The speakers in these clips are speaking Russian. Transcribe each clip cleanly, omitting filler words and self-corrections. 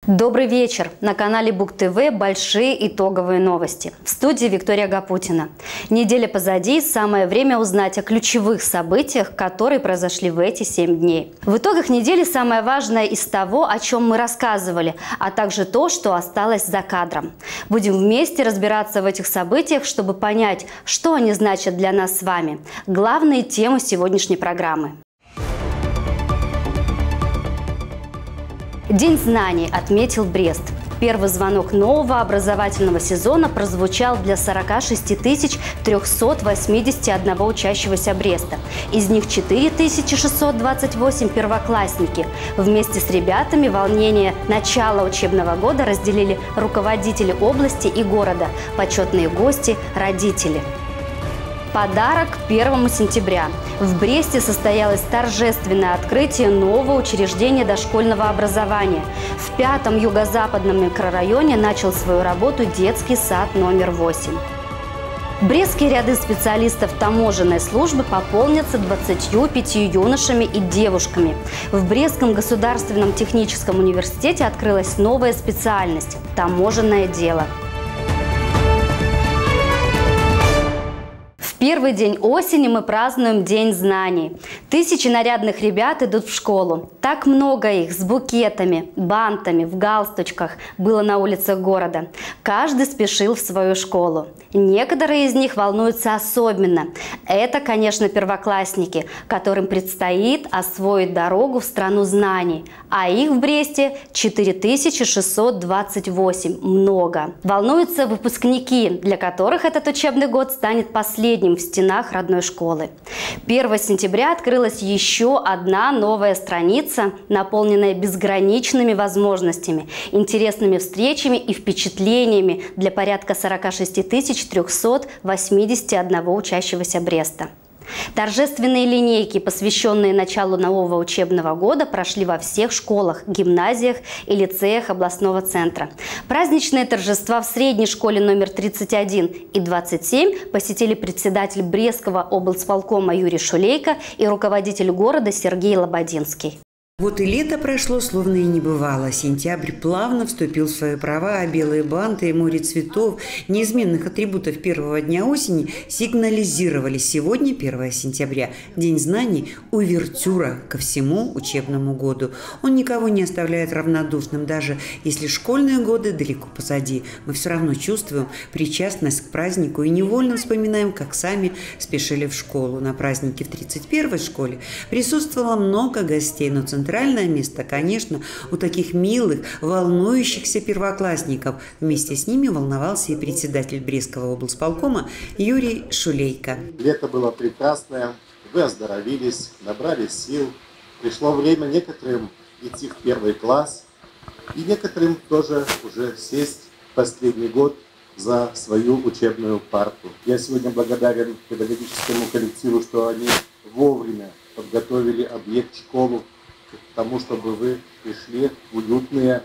Добрый вечер! На канале Бук ТВ большие итоговые новости. В студии Виктория Гапутина. Неделя позади, самое время узнать о ключевых событиях, которые произошли в эти 7 дней. В итогах недели самое важное из того, о чем мы рассказывали, а также то, что осталось за кадром. Будем вместе разбираться в этих событиях, чтобы понять, что они значат для нас с вами. Главные темы сегодняшней программы. День знаний отметил Брест. Первый звонок нового образовательного сезона прозвучал для 46 381 учащегося Бреста. Из них 4628 первоклассники. Вместе с ребятами волнение начала учебного года разделили руководители области и города, почетные гости, родители. Подарок 1 сентября. В Бресте состоялось торжественное открытие нового учреждения дошкольного образования. В 5-м юго-западном микрорайоне начал свою работу детский сад номер 8. Брестские ряды специалистов таможенной службы пополнятся 25 юношами и девушками. В Брестском государственном техническом университете открылась новая специальность – таможенное дело. Первый день осени мы празднуем День знаний. Тысячи нарядных ребят идут в школу. Так много их с букетами, бантами, в галстучках было на улицах города. Каждый спешил в свою школу. Некоторые из них волнуются особенно. Это, конечно, первоклассники, которым предстоит освоить дорогу в страну знаний. А их в Бресте 4628. Много. Волнуются выпускники, для которых этот учебный год станет последним в стенах родной школы. 1 сентября открылась еще одна новая страница, наполненная безграничными возможностями, интересными встречами и впечатлениями для порядка 46 381 учащегося Бреста. Торжественные линейки, посвященные началу нового учебного года, прошли во всех школах, гимназиях и лицеях областного центра. Праздничные торжества в средней школе номер 31 и 27 посетили председатель Брестского облсполкома Юрий Шулейко и руководитель города Сергей Лободинский. Вот и лето прошло, словно и не бывало. Сентябрь плавно вступил в свои права, а белые банты и море цветов, неизменных атрибутов первого дня осени, сигнализировали сегодня, 1 сентября, День знаний, увертюра ко всему учебному году. Он никого не оставляет равнодушным, даже если школьные годы далеко позади. Мы все равно чувствуем причастность к празднику и невольно вспоминаем, как сами спешили в школу. На празднике в 31-й школе присутствовало много гостей, но центральное место, конечно, у таких милых, волнующихся первоклассников. Вместе с ними волновался и председатель Брестского облсполкома Юрий Шулейко. Лето было прекрасное, вы оздоровились, набрали сил. Пришло время некоторым идти в 1 класс, и некоторым тоже уже сесть в последний год за свою учебную парту. Я сегодня благодарен педагогическому коллективу, что они вовремя подготовили объект школу к тому, чтобы вы пришли в уютные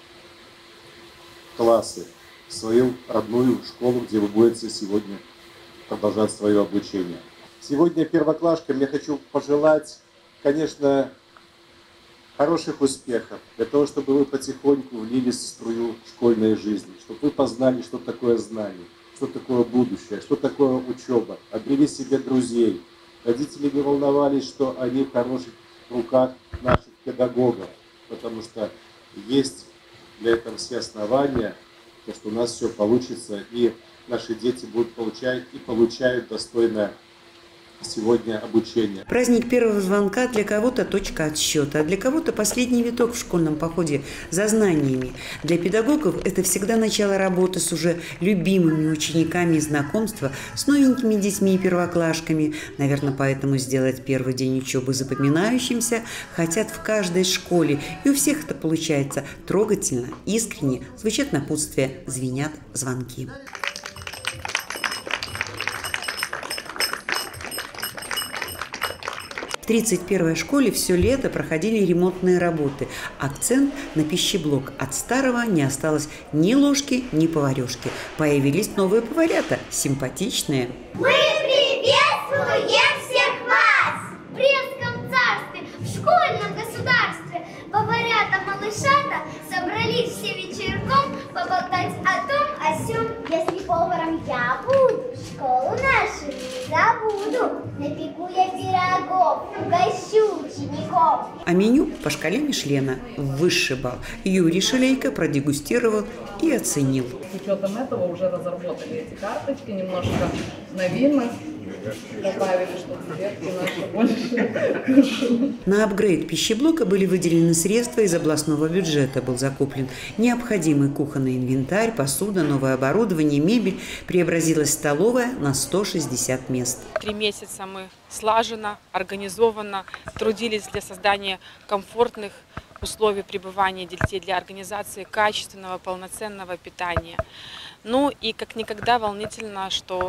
классы, в свою родную школу, где вы будете сегодня продолжать свое обучение. Сегодня первоклашкам я хочу пожелать, конечно, хороших успехов, для того, чтобы вы потихоньку влились в струю школьной жизни, чтобы вы познали, что такое знание, что такое будущее, что такое учеба, обрели себе друзей. Родители не волновались, что они в хороших руках наших педагогов, потому что есть для этого все основания, то, что у нас все получится, и наши дети будут получать и получают достойное сегодня обучение. Праздник первого звонка для кого-то точка отсчета, а для кого-то последний виток в школьном походе за знаниями. Для педагогов это всегда начало работы с уже любимыми учениками и знакомства с новенькими детьми и первоклашками. Наверное, поэтому сделать первый день учебы запоминающимся хотят в каждой школе. И у всех это получается трогательно, искренне, звучат напутствия, звенят звонки. В 31-й школе все лето проходили ремонтные работы. Акцент на пищеблок. От старого не осталось ни ложки, ни поварешки. Появились новые поварята, симпатичные. Мы приветствуем всех вас! В Брестском царстве, в школьном государстве, поварята-малышата собрались все пойду, напеку я пирогов, угощу учеников. А меню по шкале Мишлена высший балл Юрий Шулейко продегустировал и оценил. С учетом этого уже разработали эти карточки, немножко новинок, добавили, чтобы детки наши больше кушали. На апгрейд пищеблока были выделены средства из областного бюджета. Был закуплен необходимый кухонный инвентарь, посуда, новое оборудование, мебель. Преобразилась столовая на 160 мест. 3 месяца мы слаженно, организованно трудились для создания комфортных условий пребывания детей, для организации качественного, полноценного питания. Ну и как никогда волнительно, что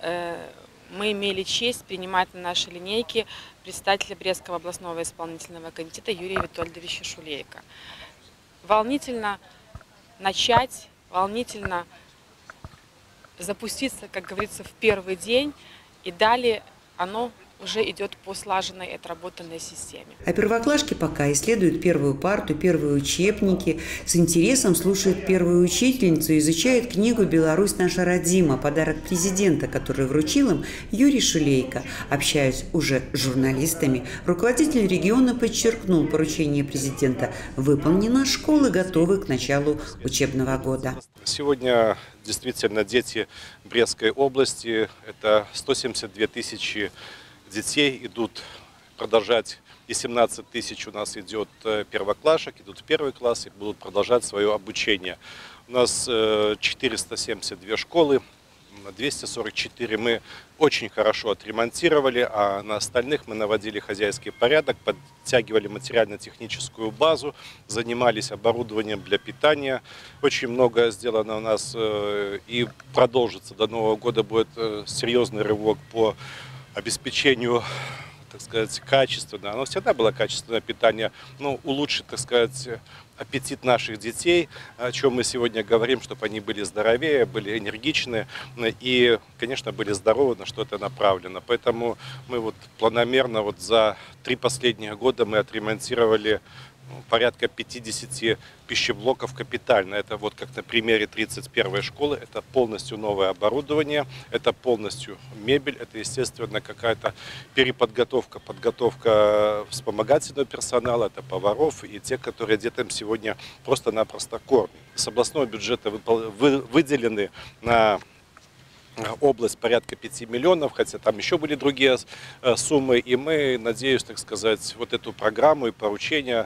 мы имели честь принимать на нашей линейке представителя Брестского областного исполнительного комитета Юрия Витольдовича Шулейко. Волнительно начать, волнительно запуститься, как говорится, в первый день, и далее оно уже идет по слаженной, отработанной системе. А первоклашки пока исследуют первую парту, первые учебники, с интересом слушают первую учительницу, изучают книгу «Беларусь наша родима», подарок президента, который вручил им Юрий Шулейко. Общаясь уже с журналистами, руководитель региона подчеркнул поручение президента: выполнено, школы готовы к началу учебного года. Сегодня действительно дети Брестской области, это 172 тысячи детей идут продолжать, и 17 тысяч у нас идет первоклашек, идут в первый класс и будут продолжать свое обучение. У нас 472 школы, 244 мы очень хорошо отремонтировали, а на остальных мы наводили хозяйский порядок, подтягивали материально-техническую базу, занимались оборудованием для питания. Очень много сделано у нас и продолжится. До Нового года будет серьезный рывок по обеспечению, так сказать, качественного. Оно всегда было качественное питание, но улучшить, так сказать, аппетит наших детей, о чем мы сегодня говорим, чтобы они были здоровее, были энергичны и, конечно, были здоровы, на что это направлено. Поэтому мы вот планомерно за 3 последних года мы отремонтировали порядка 50 пищеблоков капитально. Это вот как на примере 31-й школы. Это полностью новое оборудование, это полностью мебель, это, естественно, какая-то переподготовка, подготовка вспомогательного персонала, это поваров и те, которые детям сегодня просто-напросто кормят. С областного бюджета выделены на область порядка 5 миллионов, хотя там еще были другие суммы, и мы, надеюсь, так сказать, вот эту программу и поручения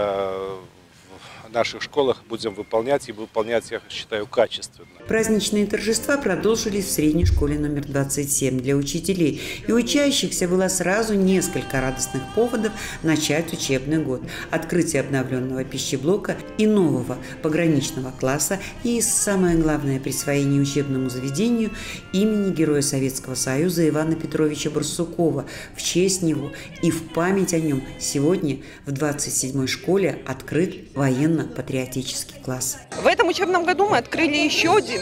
в наших школах будем выполнять, и выполнять, я считаю, качественно. Праздничные торжества продолжились в средней школе номер 27. Для учителей и учащихся было сразу несколько радостных поводов начать учебный год. Открытие обновленного пищеблока и нового пограничного класса, и, самое главное, присвоение учебному заведению имени Героя Советского Союза Ивана Петровича Барсукова. В честь него и в память о нем сегодня в 27-й школе открыт военно-патриотический класс. В этом учебном году мы открыли еще один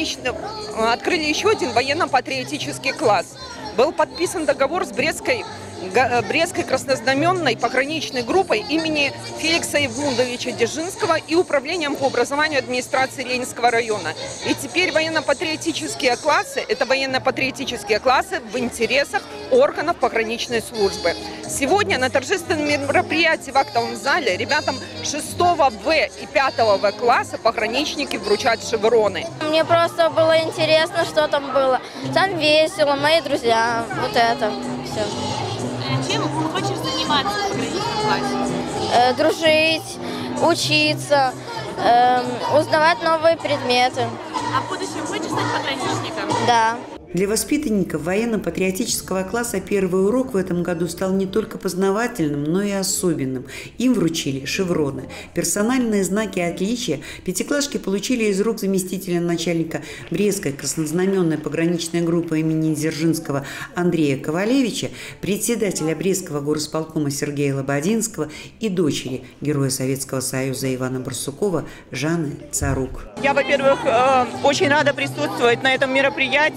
военно-патриотический класс. Был подписан договор с Брестской краснознаменной пограничной группой имени Феликса Евмундовича Дзержинского и управлением по образованию администрации Ленинского района. И теперь военно-патриотические классы – это военно-патриотические классы в интересах органов пограничной службы. Сегодня на торжественном мероприятии в актовом зале ребятам 6 В и 5 В класса пограничники вручат шевроны. Мне просто было интересно, что там было. Там весело, мои друзья, вот это все. Чем хочешь заниматься в пограничном классе? Дружить, учиться, узнавать новые предметы. А в будущем хочешь стать пограничником? Да. Для воспитанников военно-патриотического класса первый урок в этом году стал не только познавательным, но и особенным. Им вручили шевроны. Персональные знаки отличия пятиклашки получили из рук заместителя начальника Брестской краснознаменной пограничной группы имени Дзержинского Андрея Ковалевича, председателя Брестского горосполкома Сергея Лободинского и дочери Героя Советского Союза Ивана Барсукова Жанны Царук. Я, во-первых, очень рада присутствовать на этом мероприятии. Мне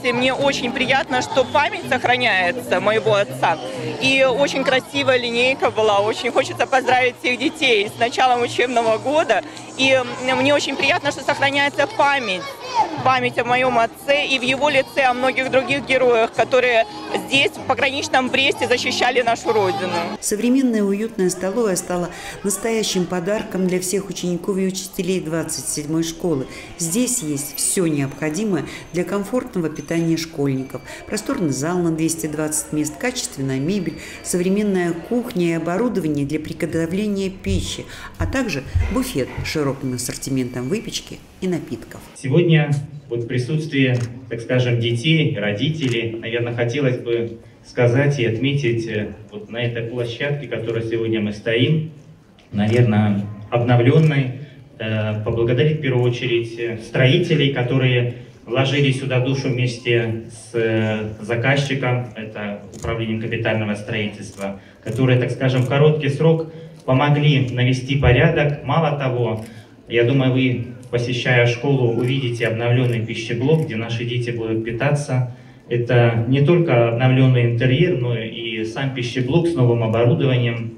очень приятно, что память сохраняется моего отца. И очень красивая линейка была, очень хочется поздравить всех детей с началом учебного года. И мне очень приятно, что сохраняется память о моем отце и в его лице о многих других героях, которые здесь, в пограничном Бресте, защищали нашу Родину. Современная уютная столовая стала настоящим подарком для всех учеников и учителей 27-й школы. Здесь есть все необходимое для комфортного питания школьников. Просторный зал на 220 мест, качественная мебель, современная кухня и оборудование для приготовления пищи, а также буфет с широким ассортиментом выпечки и напитков. Сегодня в присутствии, так скажем, детей, родителей, наверное, хотелось бы сказать и отметить вот на этой площадке, в которой сегодня мы стоим, наверное, обновленной, поблагодарить в первую очередь строителей, которые вложили сюда душу вместе с заказчиком, это управлением капитального строительства, которые, так скажем, в короткий срок помогли навести порядок. Мало того, я думаю, вы, посещая школу, увидите обновленный пищеблок, где наши дети будут питаться. Это не только обновленный интерьер, но и сам пищеблок с новым оборудованием.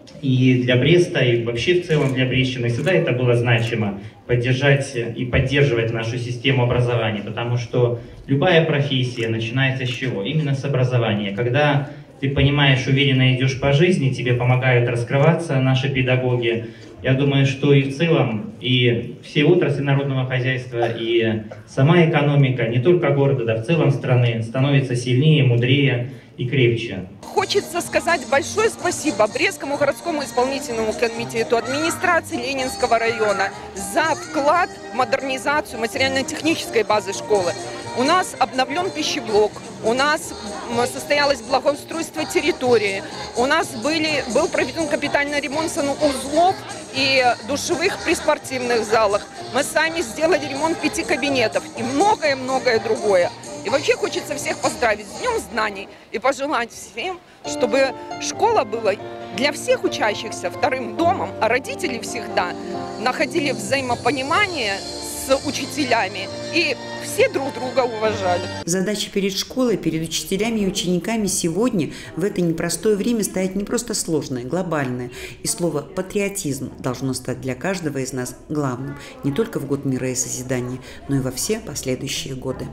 И для Бреста, и вообще в целом для брестчан всегда это было значимо поддержать и поддерживать нашу систему образования, потому что любая профессия начинается с чего? Именно с образования. Когда ты понимаешь, уверенно идешь по жизни, тебе помогают раскрываться наши педагоги. Я думаю, что и в целом, и все отрасли народного хозяйства, и сама экономика, не только города, да в целом страны, становится сильнее, мудрее и крепче. Хочется сказать большое спасибо Брестскому городскому исполнительному комитету, администрации Ленинского района за вклад в модернизацию материально-технической базы школы. У нас обновлен пищеблок, у нас состоялось благоустройство территории, у нас был проведен капитальный ремонт санузлов и душевых при спортивных залах. Мы сами сделали ремонт 5 кабинетов и многое-многое другое. И вообще хочется всех поздравить с Днем знаний и пожелать всем, чтобы школа была для всех учащихся вторым домом, а родители всегда находили взаимопонимание с учителями и все друг друга уважали. Задача перед школой, перед учителями и учениками сегодня, в это непростое время, стоит не просто сложное, глобальное. И слово «патриотизм» должно стать для каждого из нас главным. Не только в год мира и созидания, но и во все последующие годы.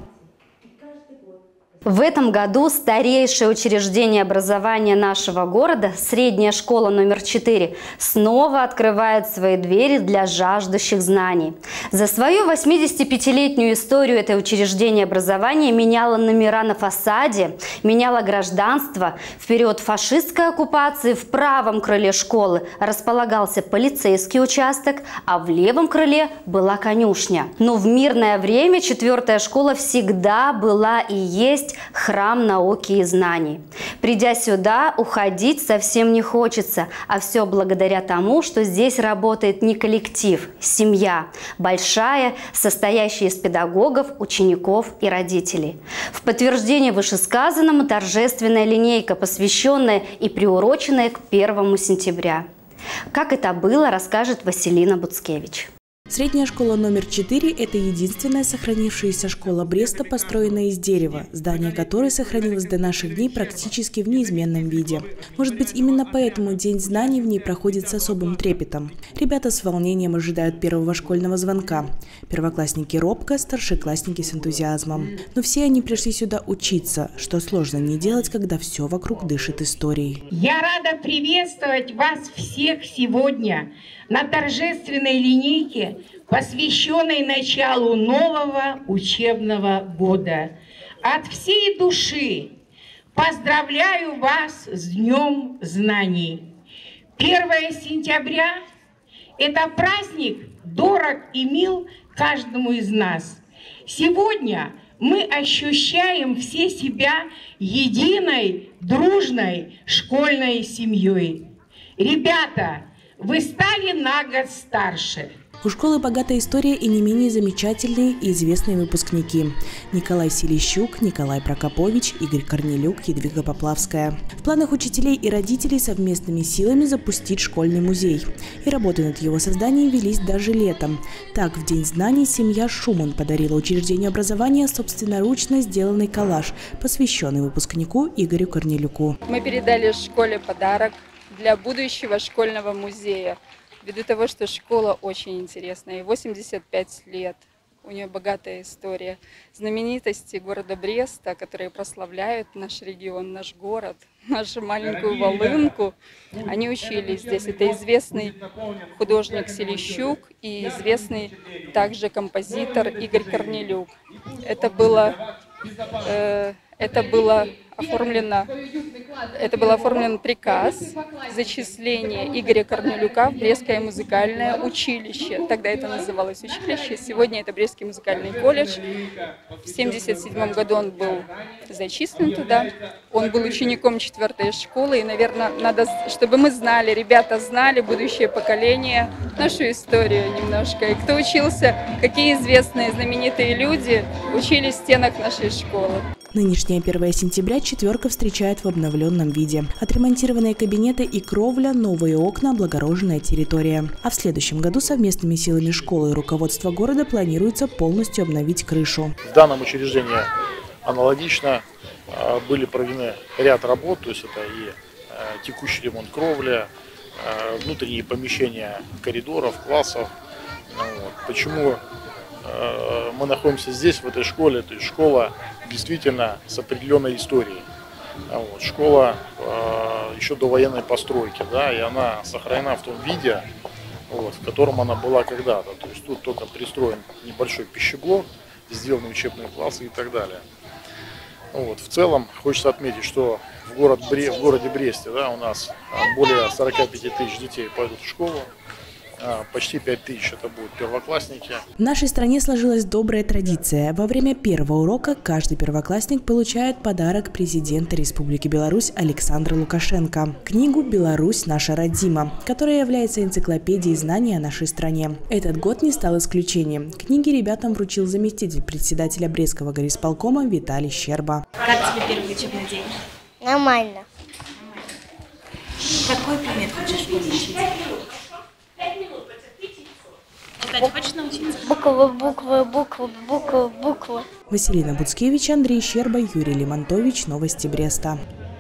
В этом году старейшее учреждение образования нашего города, средняя школа номер 4, снова открывает свои двери для жаждущих знаний. За свою 85-летнюю историю это учреждение образования меняло номера на фасаде, меняло гражданство. В период фашистской оккупации в правом крыле школы располагался полицейский участок, а в левом крыле была конюшня. Но в мирное время 4-я школа всегда была и есть храм науки и знаний. Придя сюда, уходить совсем не хочется, а все благодаря тому, что здесь работает не коллектив, семья, большая, состоящая из педагогов, учеников и родителей. В подтверждение вышесказанному торжественная линейка, посвященная и приуроченная к 1 сентября. Как это было, расскажет Василина Буцкевич. Средняя школа номер 4 – это единственная сохранившаяся школа Бреста, построенная из дерева, здание которой сохранилось до наших дней практически в неизменном виде. Может быть, именно поэтому День знаний в ней проходит с особым трепетом. Ребята с волнением ожидают первого школьного звонка. Первоклассники робко, старшеклассники с энтузиазмом. Но все они пришли сюда учиться, что сложно не делать, когда все вокруг дышит историей. Я рада приветствовать вас всех сегодня на торжественной линейке, посвященной началу нового учебного года. От всей души поздравляю вас с Днем знаний. 1 сентября – это праздник, дорог и мил каждому из нас. Сегодня мы ощущаем все себя единой, дружной школьной семьей. Ребята, вы стали на год старше. У школы богатая история и не менее замечательные и известные выпускники. Николай Селищук, Николай Прокопович, Игорь Корнелюк, Едвига Поплавская. В планах учителей и родителей совместными силами запустить школьный музей. И работы над его созданием велись даже летом. Так, в День знаний семья Шуман подарила учреждению образования собственноручно сделанный коллаж, посвященный выпускнику Игорю Корнелюку. Мы передали школе подарок для будущего школьного музея. Ввиду того, что школа очень интересная, ей 85 лет, у нее богатая история. Знаменитости города Бреста, которые прославляют наш регион, наш город, нашу маленькую Волынку, они учились здесь. Это известный художник Селищук и известный также композитор Игорь Корнелюк. Это был оформлен приказ зачисления Игоря Корнелюка в Брестское музыкальное училище. Тогда это называлось училище, сегодня это Брестский музыкальный колледж. В 1977 году он был зачислен туда. Он был учеником 4-й школы. И, наверное, надо, чтобы мы знали, ребята знали, будущее поколение, нашу историю немножко. И кто учился, какие известные, знаменитые люди учились в стенах нашей школы. Нынешнее 1 сентября четверка встречает в обновленном виде. Отремонтированные кабинеты и кровля, новые окна, облагороженная территория. А в следующем году совместными силами школы и руководства города планируется полностью обновить крышу. В данном учреждении аналогично были проведены ряд работ, то есть это и текущий ремонт кровли, внутренние помещения коридоров, классов. Почему мы находимся здесь, в этой школе? То есть школа действительно с определенной историей. Школа еще до военной постройки, да, и она сохранена в том виде, в котором она была когда-то. То есть тут только пристроен небольшой пищеблок, сделаны учебные классы и так далее. В целом хочется отметить, что в городе Бресте, да, у нас более 45 тысяч детей пойдут в школу. Почти 5 тысяч это будут первоклассники. В нашей стране сложилась добрая традиция. Во время первого урока каждый первоклассник получает подарок президента Республики Беларусь Александра Лукашенко. Книгу «Беларусь. Наша родима», которая является энциклопедией знаний о нашей стране. Этот год не стал исключением. Книги ребятам вручил заместитель председателя Брестского горисполкома Виталий Щерба. Как тебе первый учебный день? Нормально. Какой предмет хочешь выучить? Читать хочешь научиться? Буквы. Василина Буцкевич, Андрей Щерба, Юрий Лимонтович. Новости Бреста.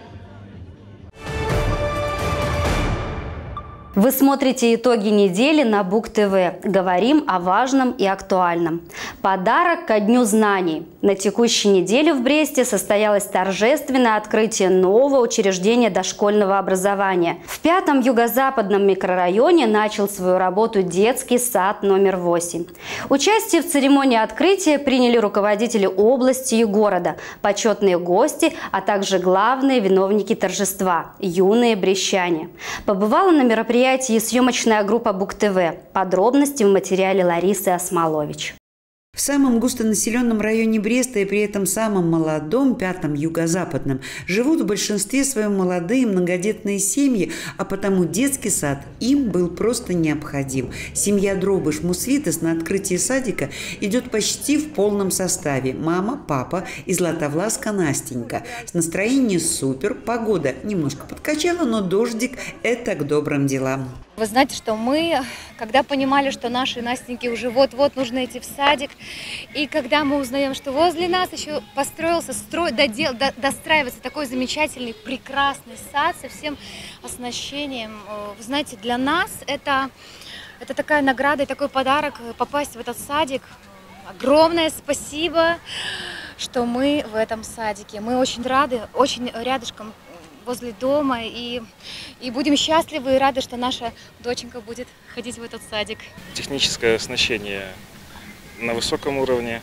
Вы смотрите итоги недели на Бук-ТВ. Говорим о важном и актуальном. Подарок ко Дню знаний. На текущей неделе в Бресте состоялось торжественное открытие нового учреждения дошкольного образования. В 5-м юго-западном микрорайоне начал свою работу детский сад номер 8. Участие в церемонии открытия приняли руководители области и города, почетные гости, а также главные виновники торжества – юные брестчане. Побывала на мероприятии съемочная группа Бук-ТВ. Подробности в материале Ларисы Осмолович. В самом густонаселенном районе Бреста и при этом самом молодом, 5-м юго-западном, живут в большинстве своем молодые многодетные семьи, а потому детский сад им был просто необходим. Семья Дробыш-Мусвитас на открытии садика идет почти в полном составе. Мама, папа и Златовласка Настенька. С настроением супер, погода немножко подкачала, но дождик – это к добрым делам. Вы знаете, что мы, когда понимали, что наши Настеньки уже вот-вот нужно идти в садик, и когда мы узнаем, что возле нас еще построился, достраивается такой замечательный, прекрасный сад со всем оснащением, вы знаете, для нас это такая награда и такой подарок попасть в этот садик. Огромное спасибо, что мы в этом садике. Мы очень рады, очень рядышком возле дома, и будем счастливы и рады, что наша доченька будет ходить в этот садик. Техническое оснащение на высоком уровне.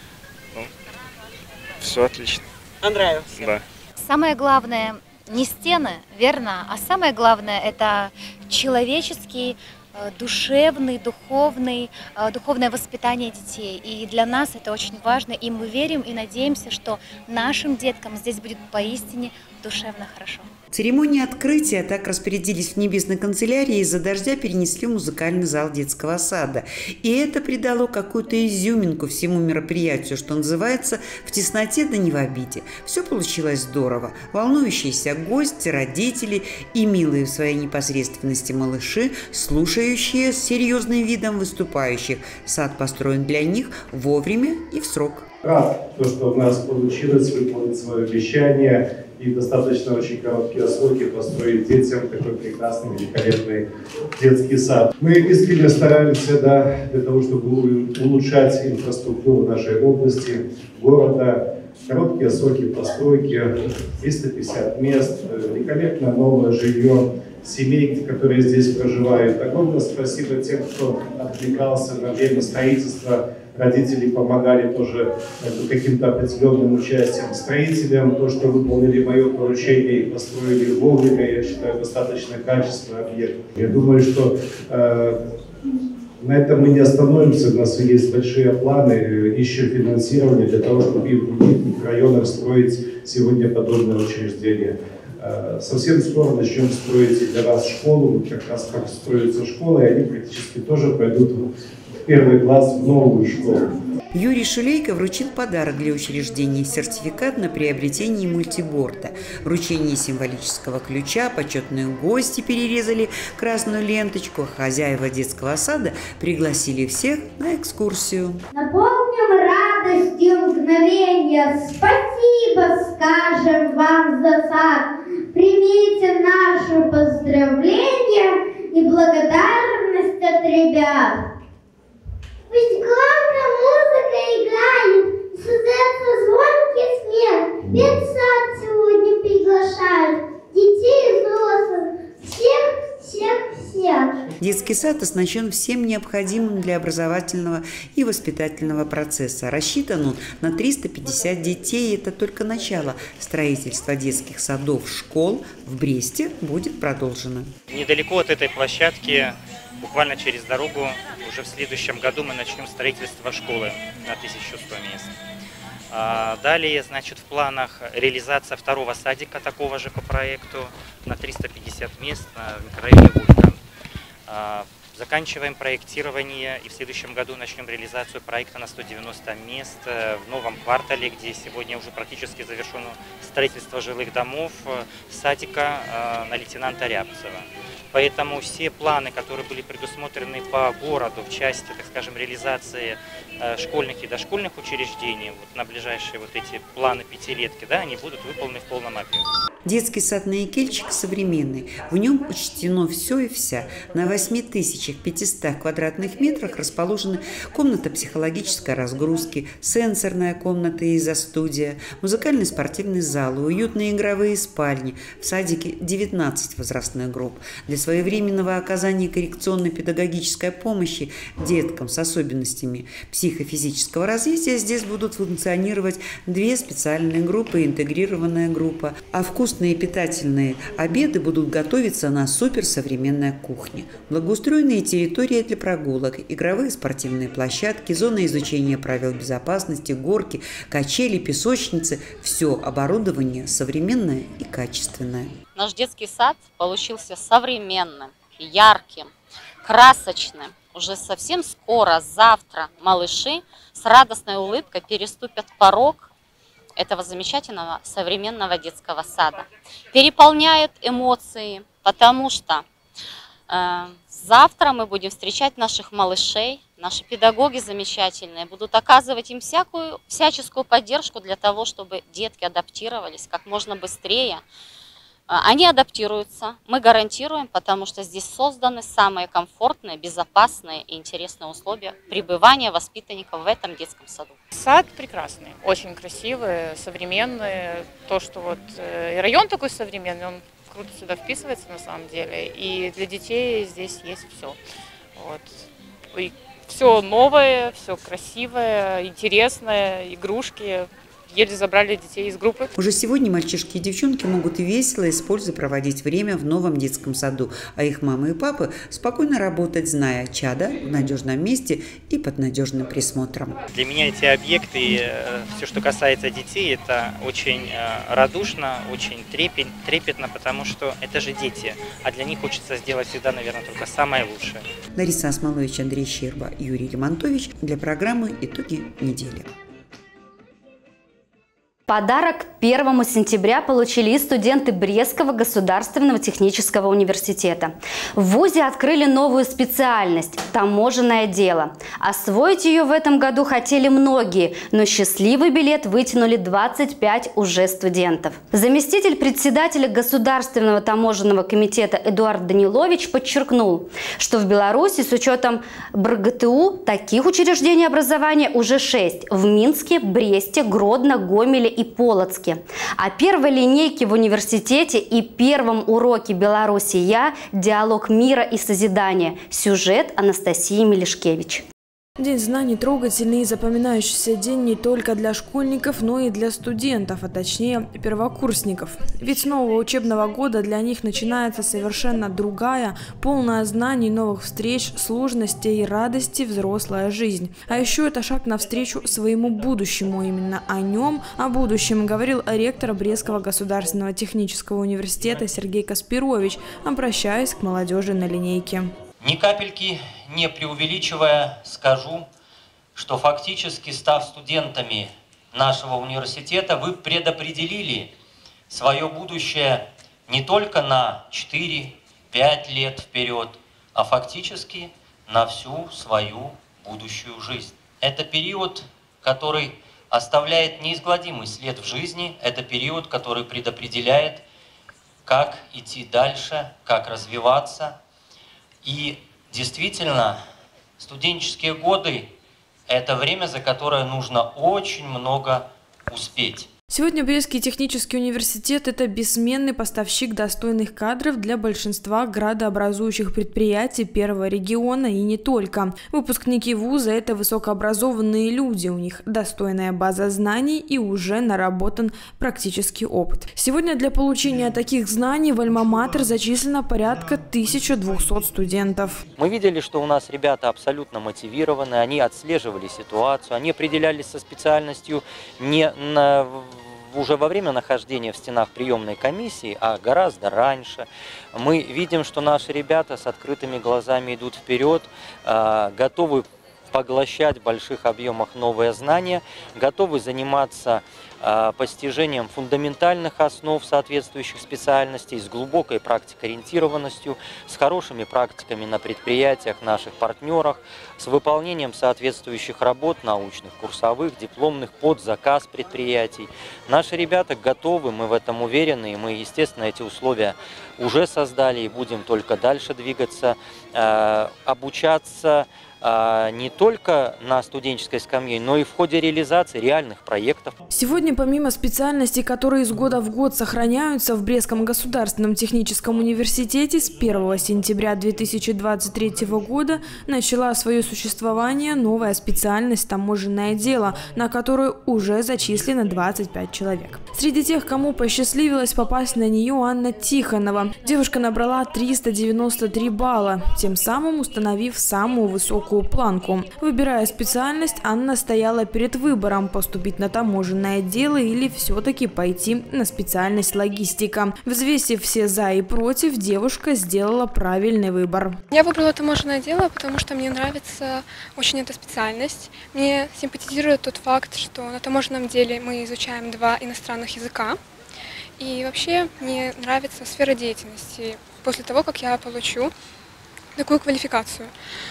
Все отлично. Понравилось? Да. Самое главное не стены, верно, а самое главное это человеческий душевный, духовное воспитание детей. И для нас это очень важно, и мы верим и надеемся, что нашим деткам здесь будет поистине душевно хорошо. Церемонию открытия так распорядились в Небесной канцелярии, из-за дождя перенесли в музыкальный зал детского сада. И это придало какую-то изюминку всему мероприятию, что называется, в тесноте да не в обиде. Все получилось здорово. Волнующиеся гости, родители и милые в своей непосредственности малыши, слушающие с серьезным видом выступающих. Сад построен для них вовремя и в срок. Рад, что у нас получилось выполнить свое обещание и достаточно очень короткие сроки построить детям такой прекрасный, великолепный детский сад. Мы искренне стараемся для того, чтобы улучшать инфраструктуру нашей области, города. Короткие сроки постройки, 350 мест, великолепное новое жилье семей, которые здесь проживают. Огромное спасибо тем, кто отвлекался на время строительства. Родители помогали тоже каким-то определенным участием строителям. То, что выполнили мое поручение и построили вовремя, я считаю, достаточно качественный объект. Я думаю, что на этом мы не остановимся. У нас есть большие планы, ищем финансирование для того, чтобы и в других районах строить сегодня подобные учреждения. Совсем скоро начнем строить и для вас школу. Вот как раз как строятся школы, и они практически тоже пойдут в первый класс в новую школу. Юрий Шулейко вручил подарок для учреждения – сертификат на приобретение мультиборда. Вручение символического ключа, почетные гости перерезали красную ленточку, хозяева детского сада пригласили всех на экскурсию. Наполним радостью мгновения, спасибо скажем вам за сад. Примите наши поздравления и благодарность от ребят. Пусть громко музыка играет, создается звонкий смех. Весь сад сегодня приглашает детей и взрослых, всех. Детский сад оснащен всем необходимым для образовательного и воспитательного процесса. Рассчитан он на 350 детей. Это только начало. Строительство детских садов, школ в Бресте будет продолжено. Недалеко от этой площадки, буквально через дорогу, уже в следующем году мы начнем строительство школы на 1100 мест. Далее, значит, в планах реализация второго садика, такого же по проекту, на 350 мест в микрорайоне Вулькан. Заканчиваем проектирование и в следующем году начнем реализацию проекта на 190 мест в новом квартале, где сегодня уже практически завершено строительство жилых домов, садика на лейтенанта Рябцева. Поэтому все планы, которые были предусмотрены по городу в части, так скажем, реализации школьных и дошкольных учреждений, вот на ближайшие вот эти планы пятилетки, да, они будут выполнены в полном объеме. Детский сад на Якельчик современный. В нем учтено все и вся. На 8500 квадратных метрах расположены комната психологической разгрузки, сенсорная комната и изо-студия, музыкальный спортивный зал, уютные игровые спальни. В садике 19 возрастных групп. Для своевременного оказания коррекционно-педагогической помощи деткам с особенностями психофизического развития здесь будут функционировать 2 специальные группы и интегрированная группа. А вкусные питательные обеды будут готовиться на суперсовременной кухне. Благоустроенные территории для прогулок, игровые спортивные площадки, зоны изучения правил безопасности, горки, качели, песочницы – все оборудование современное и качественное. Наш детский сад получился современным, ярким, красочным. Уже совсем скоро, завтра, малыши с радостной улыбкой переступят порог этого замечательного современного детского сада. Переполняют эмоции, потому что завтра мы будем встречать наших малышей. Наши педагоги замечательные будут оказывать им всяческую поддержку для того, чтобы детки адаптировались как можно быстрее. Они адаптируются, мы гарантируем, потому что здесь созданы самые комфортные, безопасные и интересные условия пребывания воспитанников в этом детском саду. Сад прекрасный, очень красивый, современный. То, что вот район такой современный, он круто сюда вписывается на самом деле. И для детей здесь есть все. Вот. И все новое, все красивое, интересное, игрушки. еле забрали детей из группы. Уже сегодня мальчишки и девчонки могут весело и с пользой проводить время в новом детском саду, а их мамы и папы спокойно работать, зная чада в надежном месте и под надежным присмотром. Для меня эти объекты, все, что касается детей, это очень радушно, очень трепетно, потому что это же дети, а для них хочется сделать всегда, наверное, только самое лучшее. Лариса Осмолович, Андрей Щерба, Юрий Ремонтович для программы «Итоги недели». Подарок 1 сентября получили и студенты Брестского государственного технического университета. В вузе открыли новую специальность – таможенное дело. Освоить ее в этом году хотели многие, но счастливый билет вытянули 25 уже студентов. Заместитель председателя Государственного таможенного комитета Эдуард Данилович подчеркнул, что в Беларуси с учетом БРГТУ таких учреждений образования уже 6 – в Минске, Бресте, Гродно, Гомеле и Полоцке. О первой линейке в университете и первом уроке «Беларусь-я» – диалог мира и созидания. Сюжет Анастасии Мелешкевич. День знаний – трогательный и запоминающийся день не только для школьников, но и для студентов, а точнее первокурсников. Ведь с нового учебного года для них начинается совершенно другая, полная знаний, новых встреч, сложностей и радости взрослая жизнь. А еще это шаг навстречу своему будущему. Именно о нем, о будущем, говорил ректор Брестского государственного технического университета Сергей Каспирович, обращаясь к молодежи на линейке. Ни капельки не преувеличивая, скажу, что фактически, став студентами нашего университета, вы предопределили свое будущее не только на 4-5 лет вперед, а фактически на всю свою будущую жизнь. Это период, который оставляет неизгладимый след в жизни, это период, который предопределяет, как идти дальше, как развиваться. И действительно, студенческие годы – это время, за которое нужно очень много успеть. Сегодня Брестский технический университет – это бессменный поставщик достойных кадров для большинства градообразующих предприятий первого региона и не только. Выпускники вуза – это высокообразованные люди, у них достойная база знаний и уже наработан практический опыт. Сегодня для получения таких знаний в Альма-Матер зачислено порядка 1200 студентов. Мы видели, что у нас ребята абсолютно мотивированы, они отслеживали ситуацию, они определялись со специальностью уже во время нахождения в стенах приемной комиссии, а гораздо раньше. Мы видим, что наши ребята с открытыми глазами идут вперед, готовы поглощать в больших объемах новые знания, готовы заниматься постижением фундаментальных основ соответствующих специальностей, с глубокой практикоориентированностью, с хорошими практиками на предприятиях, наших партнерах, с выполнением соответствующих работ научных, курсовых, дипломных под заказ предприятий. Наши ребята готовы, мы в этом уверены, и мы, естественно, эти условия уже создали и будем только дальше двигаться, обучаться не только на студенческой скамье, но и в ходе реализации реальных проектов. Сегодня, помимо специальностей, которые из года в год сохраняются в Брестском государственном техническом университете, с 1 сентября 2023 года начала свое существование новая специальность «Таможенное дело», на которую уже зачислено 25 человек. Среди тех, кому посчастливилось попасть на нее, Анна Тихонова. Девушка набрала 393 балла, тем самым установив самую высокую планку. Выбирая специальность, Анна стояла перед выбором: поступить на таможенное дело или все-таки пойти на специальность логистика. Взвесив все за и против, девушка сделала правильный выбор. Я выбрала таможенное дело, потому что мне нравится очень эта специальность. Мне симпатизирует тот факт, что на таможенном деле мы изучаем 2 иностранных языка. И вообще мне нравится сфера деятельности после того, как я получу такую квалификацию.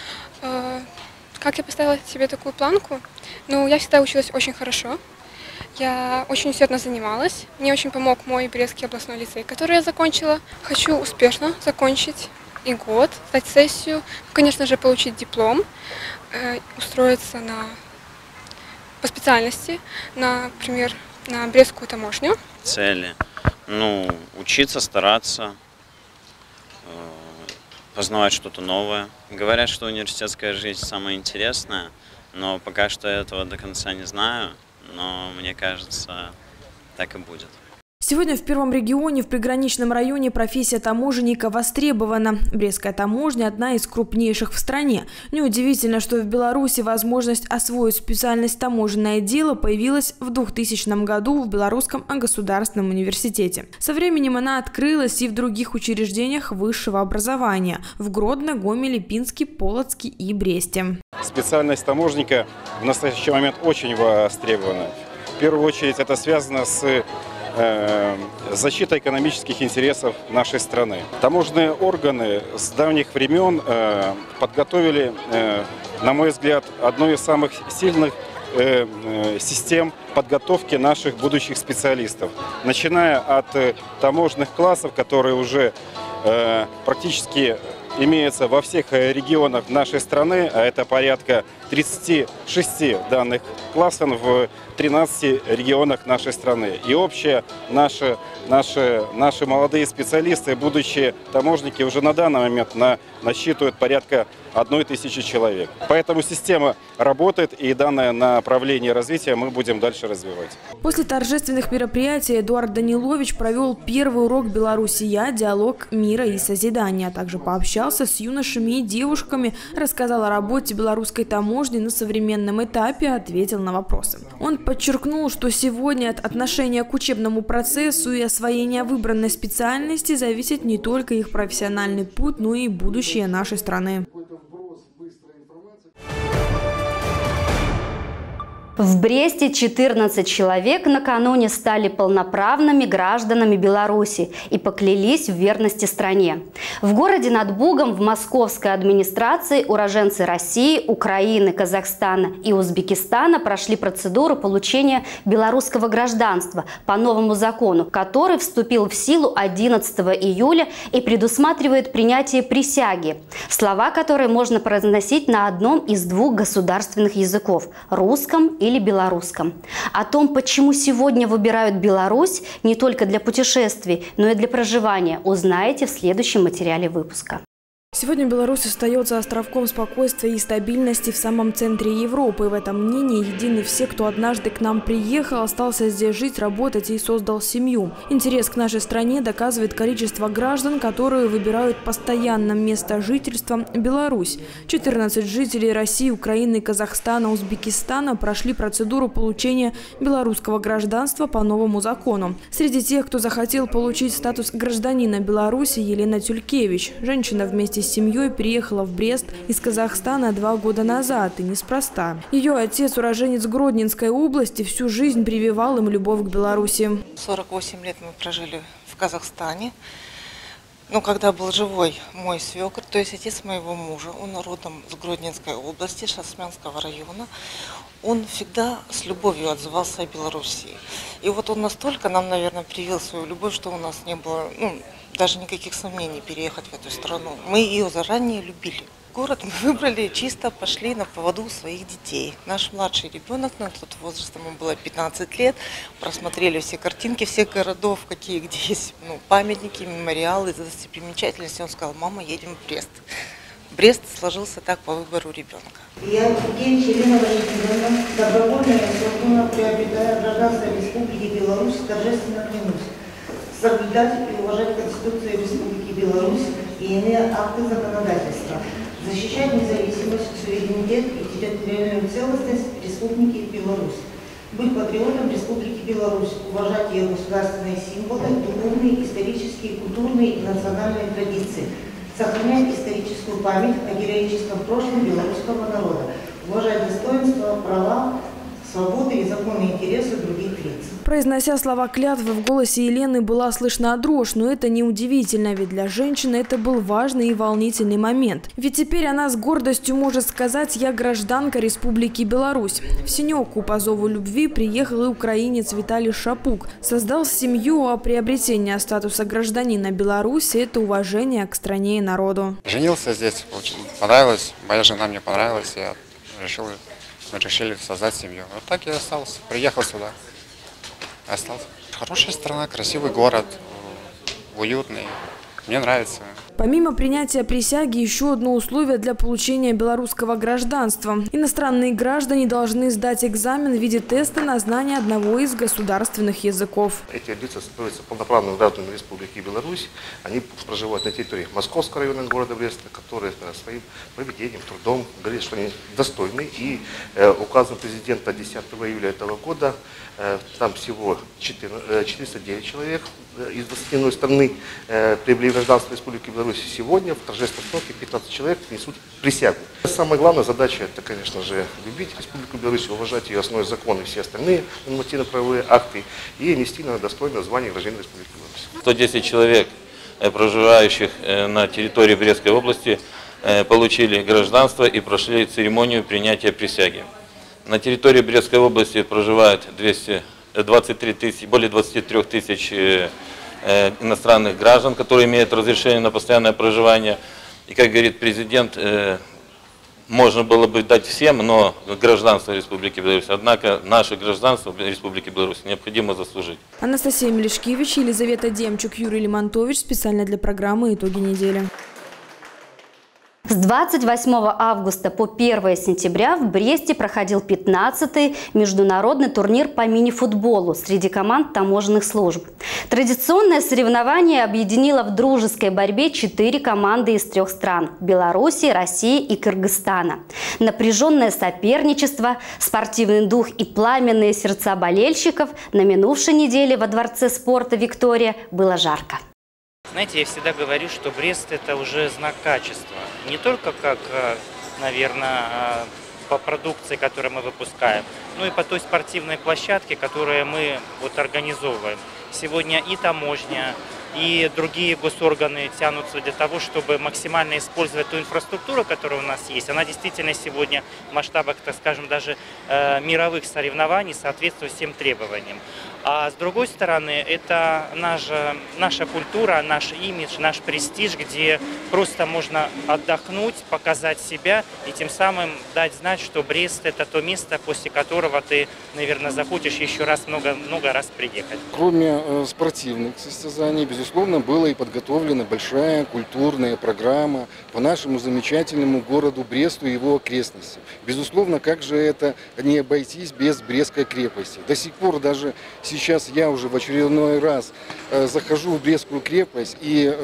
Как я поставила себе такую планку? Ну, я всегда училась очень хорошо. Я очень усердно занималась. Мне очень помог мой Брестский областной лицей, который я закончила. Хочу успешно закончить и год, сдать сессию, конечно же, получить диплом, устроиться по специальности, например, на Брестскую таможню. Цели. Учиться, стараться, познавать что-то новое. Говорят, что университетская жизнь самая интересная, но пока что этого до конца не знаю. но мне кажется, так и будет. Сегодня в Первом регионе, в приграничном районе, профессия таможенника востребована. Брестская таможня – одна из крупнейших в стране. Неудивительно, что в Беларуси возможность освоить специальность таможенное дело появилась в 2000 году в Белорусском государственном университете. Со временем она открылась и в других учреждениях высшего образования – в Гродно, Гомеле, Пинске, Полоцке и Бресте. Специальность таможенника в настоящий момент очень востребована. В первую очередь это связано с защита экономических интересов нашей страны. Таможенные органы с давних времен подготовили, на мой взгляд, одну из самых сильных систем подготовки наших будущих специалистов. Начиная от таможенных классов, которые уже практически имеются во всех регионах нашей страны, а это порядка 36 данных классов в 13 регионах нашей страны. И общее наши молодые специалисты, будущие таможенники, уже на данный момент насчитывают порядка 1000 человек. Поэтому система работает, и данное направление развития мы будем дальше развивать. После торжественных мероприятий Эдуард Данилович провел первый урок «Белоруссия. Диалог мира и созидания», а также пообщался с юношами и девушками, рассказал о работе белорусской таможни на современном этапе, ответил на вопросы. Он подчеркнул, что сегодня от отношения к учебному процессу и освоения выбранной специальности зависит не только их профессиональный путь, но и будущее нашей страны. В Бресте 14 человек накануне стали полноправными гражданами Беларуси и поклялись в верности стране. В городе над Бугом в московской администрации уроженцы России, Украины, Казахстана и Узбекистана прошли процедуру получения белорусского гражданства по новому закону, который вступил в силу 11 июля и предусматривает принятие присяги, слова которые можно произносить на одном из двух государственных языков – русском или белорусском. О том, почему сегодня выбирают Беларусь не только для путешествий, но и для проживания, узнаете в следующем материале выпуска. Сегодня Беларусь остается островком спокойствия и стабильности в самом центре Европы. В этом мнении едины все, кто однажды к нам приехал, остался здесь жить, работать и создал семью. Интерес к нашей стране доказывает количество граждан, которые выбирают постоянное место жительства – Беларусь. 14 жителей России, Украины, Казахстана, Узбекистана прошли процедуру получения белорусского гражданства по новому закону. Среди тех, кто захотел получить статус гражданина Беларуси, Елена Тюлькевич. Женщина вместе с семьей переехала в Брест из Казахстана 2 года назад, и неспроста. Ее отец, уроженец Гродненской области, всю жизнь прививал им любовь к Беларуси. 48 лет мы прожили в Казахстане. Но когда был живой мой свекр, то есть отец моего мужа, он родом с Гродненской области, Шасмянского района, он всегда с любовью отзывался о Белоруссии. И вот он настолько нам, наверное, привил свою любовь, что у нас не было даже никаких сомнений переехать в эту страну. Мы ее заранее любили. Город мы выбрали, чисто пошли на поводу своих детей. Наш младший ребенок, на тот возраст, ему было 15 лет, просмотрели все картинки всех городов, какие где есть памятники, мемориалы, достопримечательности. Он сказал: мама, едем в Брест. Брест сложился так по выбору ребенка. Я, Елена Валентиновна, добровольно и свободно приобретая гражданство Республики Беларусь, торжественно клянусь соблюдать и уважать Конституцию Республики Беларусь и иные акты законодательства, защищать независимость, суверенитет и территориальную целостность Республики Беларусь, быть патриотом Республики Беларусь, уважать ее государственные символы, духовные, исторические, культурные и национальные традиции, сохранять историческую память о героическом прошлом белорусского народа, уважать достоинство, права, свободы и законные интересы других лиц. Произнося слова клятвы, в голосе Елены была слышна дрожь, но это неудивительно, ведь для женщины это был важный и волнительный момент. Ведь теперь она с гордостью может сказать: «Я гражданка Республики Беларусь». В Синеку по зову любви приехал и украинец Виталий Шапук. Создал семью, а приобретение статуса гражданина Беларуси – это уважение к стране и народу. Женился здесь, очень понравилось, моя жена мне понравилась, я мы решили создать семью. Вот так я остался, приехал сюда. Остался. Хорошая страна, красивый город, уютный. Мне нравится. Помимо принятия присяги, еще одно условие для получения белорусского гражданства. Иностранные граждане должны сдать экзамен в виде теста на знание одного из государственных языков. Эти лица становятся полноправными гражданами Республики Беларусь. Они проживают на территории Московского района города Бреста, которые своим поведением, трудом говорят, что они достойны. И указом президента 10 июля этого года там всего 409 человек из 21 страны приобрели гражданство Республики Беларусь. Сегодня в торжественном сроке 15 человек несут присягу. Самая главная задача – это, конечно же, любить Республику Беларусь, уважать ее основные законы и все остальные нормативно-правовые акты и нести на достойное звание гражданина Республики Беларусь. 110 человек, проживающих на территории Брестской области, получили гражданство и прошли церемонию принятия присяги. На территории Брестской области проживает более 23 тысяч иностранных граждан, которые имеют разрешение на постоянное проживание. И, как говорит президент, можно было бы дать всем, но гражданство Республики Беларусь. Однако наше гражданство Республики Беларусь необходимо заслужить. Анастасия Мелешкевич, Елизавета Демчук, Юрий Лимонтович. Специально для программы «Итоги недели». С 28 августа по 1 сентября в Бресте проходил 15-й международный турнир по мини-футболу среди команд таможенных служб. Традиционное соревнование объединило в дружеской борьбе 4 команды из 3 стран – Беларуси, России и Кыргызстана. Напряженное соперничество, спортивный дух и пламенные сердца болельщиков на минувшей неделе во Дворце спорта «Виктория» было жарко. Знаете, я всегда говорю, что Брест – это уже знак качества. Не только как, наверное, по продукции, которую мы выпускаем, но и по той спортивной площадке, которую мы организовываем. Сегодня и таможня, и другие госорганы тянутся для того, чтобы максимально использовать ту инфраструктуру, которая у нас есть. Она действительно сегодня в масштабах, так скажем, даже мировых соревнований соответствует всем требованиям. А с другой стороны, это наша культура, наш имидж, наш престиж, где просто можно отдохнуть, показать себя и тем самым дать знать, что Брест – это то место, после которого ты, наверное, захочешь еще раз много раз приехать. Кроме спортивных состязаний, безусловно, была и подготовлена большая культурная программа по нашему замечательному городу Бресту и его окрестностям. Безусловно, как же это не обойтись без Брестской крепости? До сих пор даже сейчас я уже в очередной раз захожу в Брестскую крепость,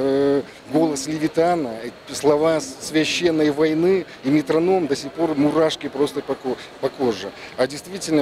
и голос Левитана, слова священной войны и метроном до сих пор мурашки просто по коже. А действительно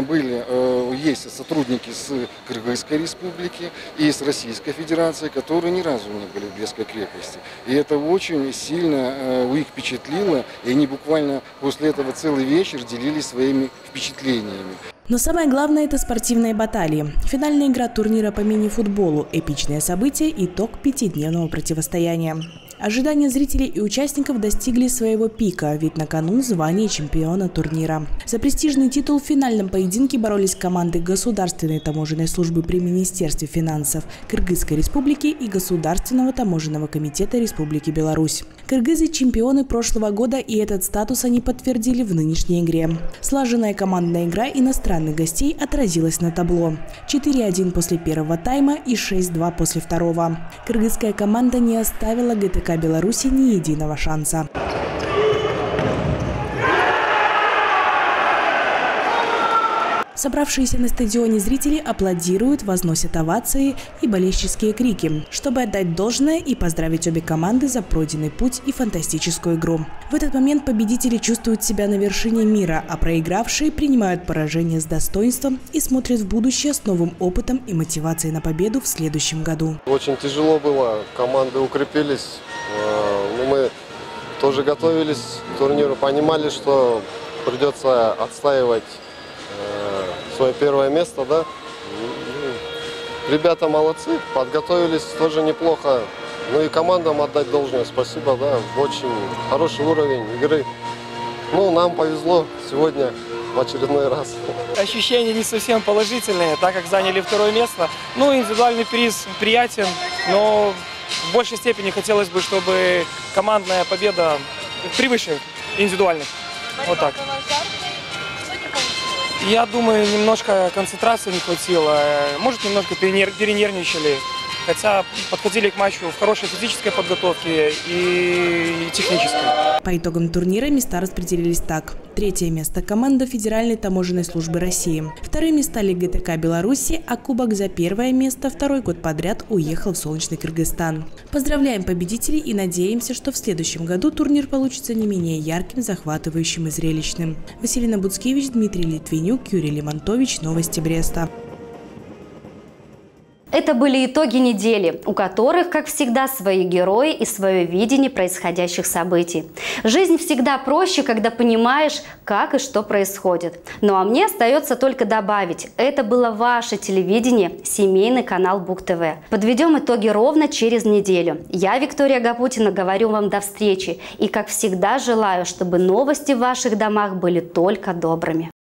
есть сотрудники с Кыргызской республики и с Российской Федерацией, которые ни разу не были в Брестской крепости. И это очень сильно их впечатлило, и они буквально после этого целый вечер делились своими впечатлениями. Но самое главное – это спортивные баталии. Финальная игра турнира по мини-футболу – эпичное событие, итог 5-дневного противостояния. Ожидания зрителей и участников достигли своего пика, ведь на кону звание чемпиона турнира. За престижный титул в финальном поединке боролись команды Государственной таможенной службы при Министерстве финансов Кыргызской республики и Государственного таможенного комитета Республики Беларусь. Кыргызы – чемпионы прошлого года, и этот статус они подтвердили в нынешней игре. Слаженная командная игра иностранных гостей отразилась на табло. 4-1 после первого тайма и 6-2 после второго. Кыргызская команда не оставила ГТК Беларуси ни единого шанса. Собравшиеся на стадионе зрители аплодируют, возносят овации и болельщические крики, чтобы отдать должное и поздравить обе команды за пройденный путь и фантастическую игру. В этот момент победители чувствуют себя на вершине мира, а проигравшие принимают поражение с достоинством и смотрят в будущее с новым опытом и мотивацией на победу в следующем году. Очень тяжело было, команды укрепились, но мы тоже готовились к турниру, понимали, что придется отстаивать свое первое место, да. Ребята молодцы, подготовились тоже неплохо. Ну и командам отдать должное спасибо, да, очень хороший уровень игры. Ну, нам повезло сегодня в очередной раз. Ощущения не совсем положительные, так как заняли второе место. Ну, индивидуальный приз приятен, но в большей степени хотелось бы, чтобы командная победа превыше индивидуальных. Вот так. Я думаю, немножко концентрации не хватило, может, немножко перенервничали. хотя подходили к матчу в хорошей физической подготовке и технической. По итогам турнира места распределились так. 3-е место – команда Федеральной таможенной службы России. 2-ми стали ГТК Беларуси, а кубок за 1-е место 2-й год подряд уехал в солнечный Кыргызстан. Поздравляем победителей и надеемся, что в следующем году турнир получится не менее ярким, захватывающим и зрелищным. Василина Буцкевич, Дмитрий Литвинюк, Юрий Лимонтович. Новости Бреста. Это были итоги недели, у которых, как всегда, свои герои и свое видение происходящих событий. Жизнь всегда проще, когда понимаешь, как и что происходит. Ну а мне остается только добавить, это было ваше телевидение, семейный канал Бук ТВ. Подведем итоги ровно через неделю. Я, Виктория Гапутина, говорю вам до встречи и, как всегда, желаю, чтобы новости в ваших домах были только добрыми.